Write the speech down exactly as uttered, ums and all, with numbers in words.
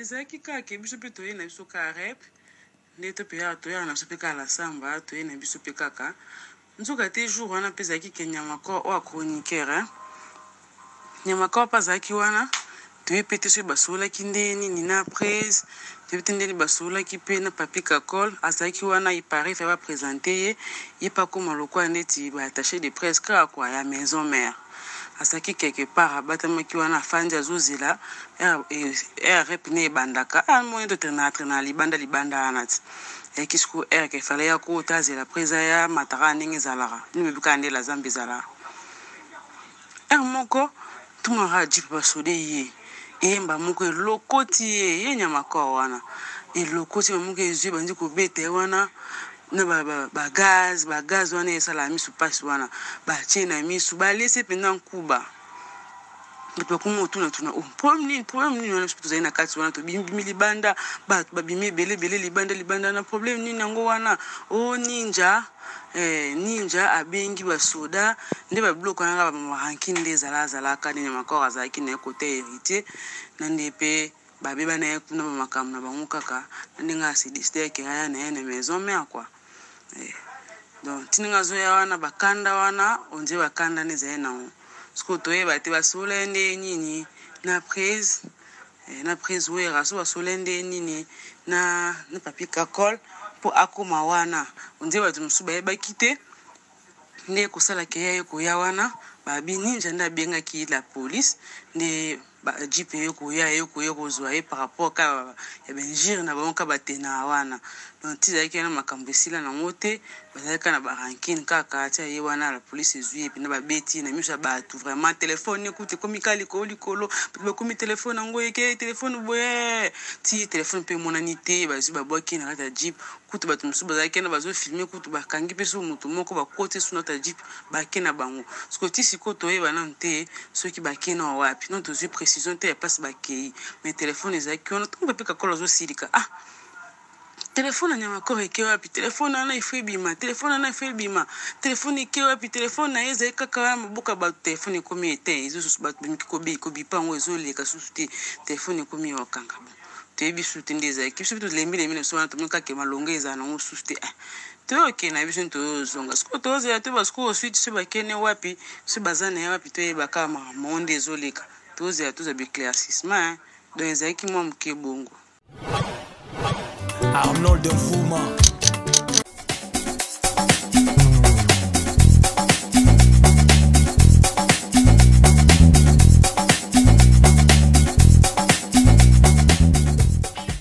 ezaki kaka biso pe toye na biso ka rep nde to pe ya toya na biso pe ka la samba toye na biso pe kaka nzoka te jour wana pe ezalaki ke Nyamakoro oyo chroniqueur Nyamakoro mpe azalaki wana toye pe te soki basololaki ndeni ni na prise toye te ndeni basololaki mpe na papi kakol azalaki wana ipare fe baprésente ye ye mpe akoma lokola neti baattaché de presse kaka kwa ya maison mère azalaki quelque part abatamaki wana afandi azozela ere rep ne ebandaka amoni totrena na libanda libanda wana ti yaki siku ere ke fale ya kota azela presa ya mataka ndenge ezalaka nimebika ndela zambe ezalaka ere moko tumaka jipe basode ye eyemba moko elokoti ye ye Nyamakoro wana elokoti bamoko ezwi bandi kobeta ye wana na bagaz bagaz wana esala misu pasi wana batie na misu balese mpenza nkuba ndipo kuma otuna tuna oh problème nini problème nini wana tozali na kati wana tobimi libanda bato babimi ebele ebele libanda libanda na problème nini yango wana o ninja eh ninja abengi basoda nde babiloko wana bamarankini nde ezala azalaka nde Nyamakoro azalaki na ye kote héritier na nde mpe babeba na ye kuna bamakambo na bango kaka na ndenge asideside ekeyaya na ye na maison mère quoi. Eh, donc tininga zoya wana bakanda wana onje bakanda nezali nango siko toyeba te basola nde nini na prise eh, na prise wera so basola nde nini na na papi kakol po akoma wana onje bato mosusu bayebaki te nde kosalaka ye koya wana babi ninja nde abengaki la police nde jipe ye koya ye koya kozwa ye par rapport ka ya benjire na bango ka batena wana donc tizalaki na makambo esila nango te bazalaki na barankine kaka tia ye wana la police ezwi epi na babeti na miso ya bato vraiment telefone ekute ekomi ka likolo likolo bakomi telefone yango eke telefone boye ti telefone mpe emonani te bazwi babwaki na kati ya jipe kutu bato mosusu bazalaki na bazofilme kutu bakangi mpe so moto moko bakote so nota jipe bake na bango siko ti siko toyeba nanu te soki bake na wapi non tozwi précision te ya place bakei mais telefone ezalaki wana ntongo bape kakolo azosilika ah telefone ya Nyamakoro eke wapi telefone wana ifo ebima telefone wana ifo ebima telefone eke wapi telefone na ye ezali kaka wana maboka bato telefone ekomi ete ezosusu bato bimiki kobipa yango ezoleka susu te telefone ekomi wakanga toyebi susu te nde ezalaki biso biso lembi lembi na biso wana tomoni kaka malongo ezala nango susu te toyoke na biso tozonga siko tozela te basiko osui so bakene wapi so baza na ye wapi toyebaka makambo nde ezoleka tozela toza béclaircissement donc ezalaki mwa moke bongo Arnold Mfuma